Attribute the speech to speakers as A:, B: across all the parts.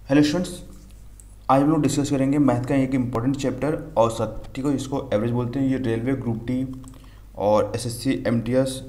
A: Hello students, आज हम लोग डिस्कस करेंगे मैथ का एक इम्पॉर्टेंट चैप्टर औसत। ठीक है, इसको एवरेज बोलते हैं। ये रेलवे ग्रुप डी और एसएससी एमटीएस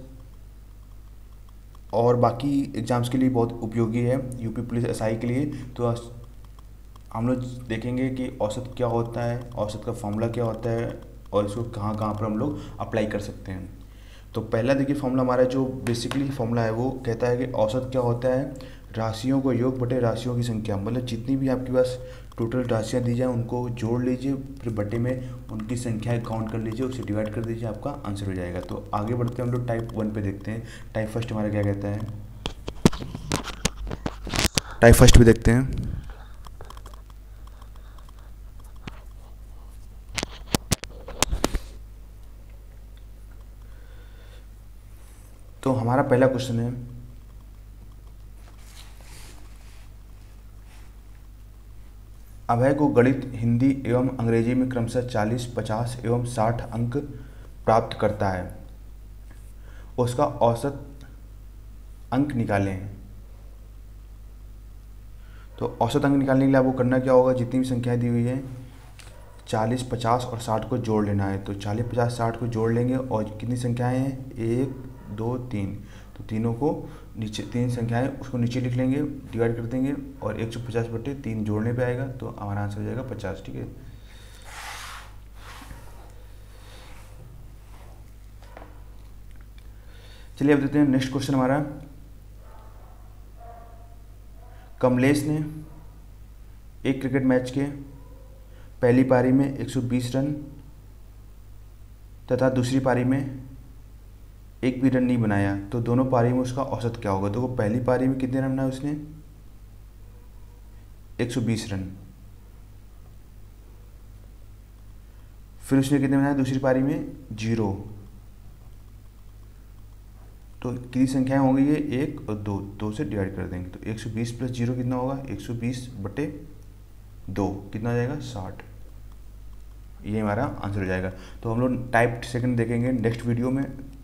A: और बाकी एग्ज़ाम्स के लिए बहुत उपयोगी है, यूपी पुलिस एसआई के लिए। तो हम लोग देखेंगे कि औसत क्या होता है, औसत का फॉर्मूला क्या होता है और इसको कहाँ कहाँ पर हम लोग अप्लाई कर सकते हैं। तो पहला देखिए फॉर्मूला हमारा जो बेसिकली फॉर्मूला है वो कहता है कि औसत क्या होता है, राशियों को योग बटे राशियों की संख्या। मतलब जितनी भी आपके पास टोटल राशियाँ दी जाए उनको जोड़ लीजिए, फिर बटे में उनकी संख्याएं काउंट कर लीजिए, उसे डिवाइड कर दीजिए, आपका आंसर हो जाएगा। तो आगे बढ़ते हैं हम लोग टाइप 1 पे देखते हैं। टाइप फर्स्ट हमारा क्या कहता है, टाइप फर्स्ट भी देखते हैं। तो हमारा पहला क्वेश्चन है, अभय को गणित, हिंदी एवं अंग्रेजी में क्रमशः 40, 50 एवं 60 अंक प्राप्त करता है। उसका औसत अंक निकालें। तो औसत अंक निकालने के लिए आपको करना क्या होगा, जितनी भी संख्याएं दी हुई हैं 40, 50 और 60 को जोड़ लेना है। तो 40, 50, 60 को जोड़ लेंगे और कितनी संख्याएं हैं, 1, 2, 3। तो तीनों को नीचे, तीन संख्याएं उसको नीचे लिख लेंगे, डिवाइड कर देंगे और 150 बटे 3 जोड़ने पे आएगा तो हमारा आंसर हो जाएगा 50। ठीक है, चलिए अब देखते हैं नेक्स्ट क्वेश्चन हमारा। कमलेश ने एक क्रिकेट मैच के पहली पारी में 120 रन तथा दूसरी पारी में एक भी रन नहीं बनाया, तो दोनों पारी में उसका औसत क्या होगा। तो वो पहली पारी में कितने रन बनाए उसने, 120 रन। फिर उसने कितने बनाए दूसरी पारी में, 0। तो कितनी संख्याएं होंगी ये, 1 और 2, 2 से डिवाइड कर देंगे तो 120 प्लस 0 कितना होगा, 120 बटे 2 कितना हो जाएगा, 60। ये हमारा आंसर हो जाएगा। तो हम लोग टाइप सेकंड देखेंगे नेक्स्ट वीडियो में।